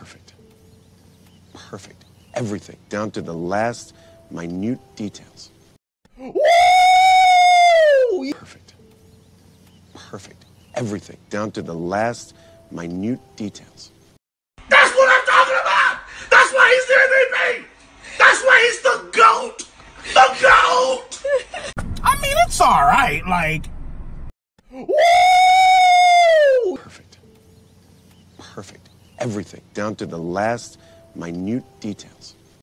Perfect. Perfect. Everything, down to the last minute details. Woo! Perfect. Perfect. Everything, down to the last minute details. That's what I'm talking about! That's why he's the MVP! That's why he's the GOAT! The GOAT! I mean, it's alright, like... Woo! Perfect. Perfect. Everything, down to the last minute details.